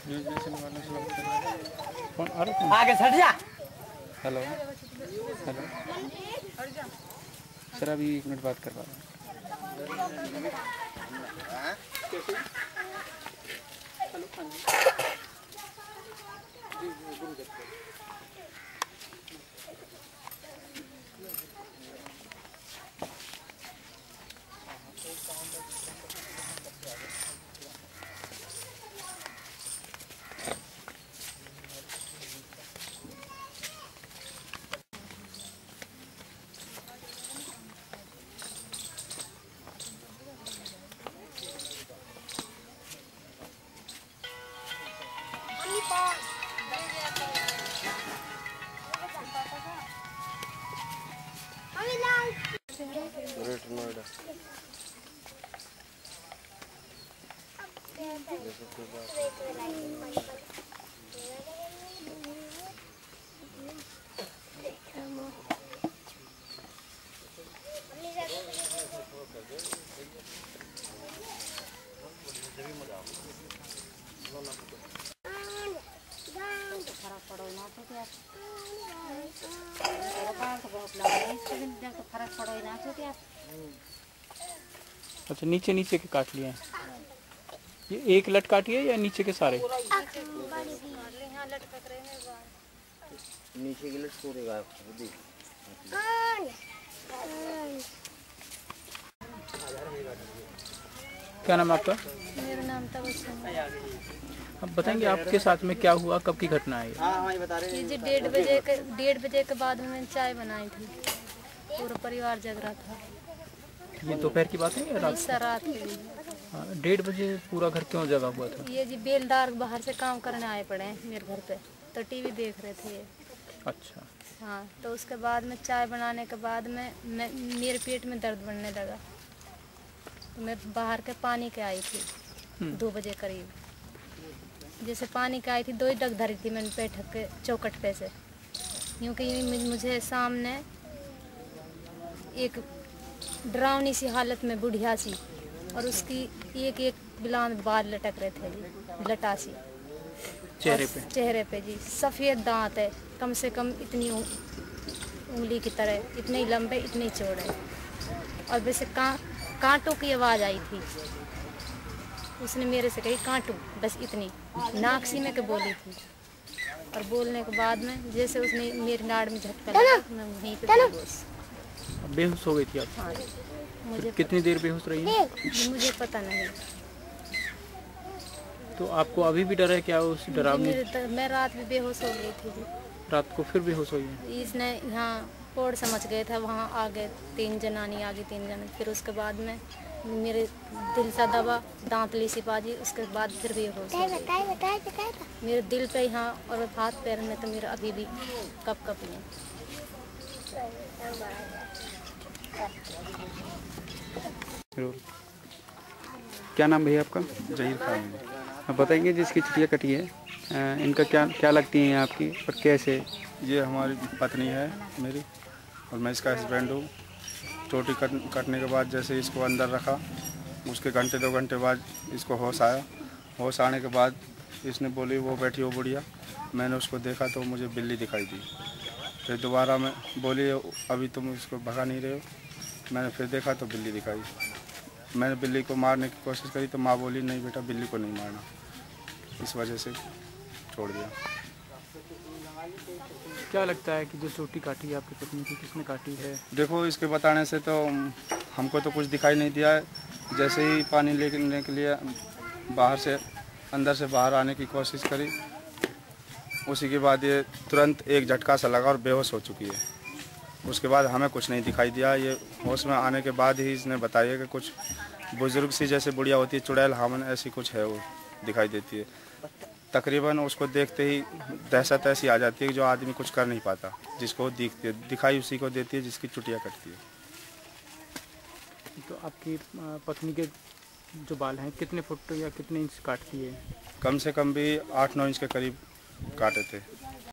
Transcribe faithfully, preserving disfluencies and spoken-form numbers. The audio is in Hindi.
कौन आगे हट जा। हेलो हेलो सर, अभी एक मिनट बात करवा रहा हूँ। अच्छा, नीचे नीचे के काट लिए हैं। ये एक लट काटी है या नीचे के सारे? नीचे की लट पूरे गायब। क्या नाम है आपका? मेरा नाम तबस्सुम है। अब बताएंगे आपके साथ में क्या हुआ, कब की घटना है? ये जी डेढ़ बजे के डेढ़ बजे के बाद मैंने चाय बनाई थी, पूरा परिवार जग रहा था। ये दोपहर की बात है या रात? रात के लिए। हाँ, डेढ़ बजे पूरा घर क्यों जगा हुआ था? ये जी बेलदार बाहर से काम करने आए पड़े हैं मेरे घर पे, तो टीवी देख रहे थे ये। अच्छा। हाँ, तो उसके बाद में चाय बनाने के बाद में मैं मेरे पेट में दर्द बढ़ने लगा, तो मैं बाहर के पानी के आई थी दो बजे करीब। जैसे पानी के आई थी, दो ही डग धरी थी मैंने बैठक के चौकट पे से, क्योंकि मुझे सामने एक डरावनी सी हालत में बुढ़िया सी, और उसकी एक एक बिलान बाल लटक रहे थे जी, लटा सी चेहरे पे चेहरे पे जी। सफ़ेद दांत है, कम से कम इतनी उंगली की तरह, इतने ही लंबे इतने ही चौड़े, और वैसे का कांटों की आवाज़ आई थी। उसने मेरे से कही कांटू, बस इतनी नाक सी में के बोली थी। और बोलने के बाद में जैसे उसने मेरी नाड़ में झटका लगा, मैं वहीं पे बेहोश बेहोश हो गई थी आप? हाँ, मुझे कितनी देर बेहोश रही है? मुझे पता नहीं। तो आपको अभी भी डर है क्या उस डरावनी? मैं रात में बेहोश हो गई थी। रात को फिर बेहोश हुई है? इसने यहाँ पोड़ समझ गए थे, वहाँ आ गए तीन जनानी, आ गई तीन जन। फिर उसके बाद में मेरे दिल सा दबा, दांतली सी बाजी, उसके बाद फिर बेहोश हो गई। मेरे दिल पे यहाँ और हाथ पैर में तो मेरा अभी भी कप कप नहीं। क्या नाम भैया आपका? जहीर खान। आप बताएंगे जिसकी छुट्टियाँ कटी है, इनका क्या क्या लगती हैं आपकी और कैसे? ये हमारी पत्नी है मेरी, और मैं इसका हस्बैंड हूँ। चोटी कट कटने के बाद जैसे इसको अंदर रखा, उसके घंटे दो घंटे बाद इसको होश आया। होश आने के बाद इसने बोली वो बैठी हो बुढ़िया। मैंने उसको देखा तो मुझे बिल्ली दिखाई दी। फिर दोबारा मैं बोली अभी तुम इसको भगा नहीं रहे हो। मैंने फिर देखा तो बिल्ली दिखाई। मैंने बिल्ली को मारने की कोशिश करी तो माँ बोली नहीं बेटा, बिल्ली को नहीं मारना। इस वजह से छोड़ दिया। क्या लगता है कि जो चोटी काटी है आपकी पत्नी की, किसने काटी है? देखो, इसके बताने से तो हमको तो कुछ दिखाई नहीं दिया है। जैसे ही पानी लेने के लिए बाहर से अंदर से बाहर आने की कोशिश करी, उसी के बाद ये तुरंत एक झटका सा लगा और बेहोश हो चुकी है। उसके बाद हमें कुछ नहीं दिखाई दिया। ये होश में आने के बाद ही इसने बताया कि कुछ बुजुर्ग सी जैसे बुढ़िया होती है, चुड़ैल हामन ऐसी कुछ है, वो दिखाई देती है। तकरीबन उसको देखते ही दहशत ऐसी आ जाती है कि जो आदमी कुछ कर नहीं पाता। जिसको दिखती है दिखाई उसी को देती है जिसकी चुटिया कटती है। तो आपकी पत्नी के जो बाल हैं कितने फुट या कितने इंच काटती है? कम से कम भी आठ नौ इंच के करीब काटे थे।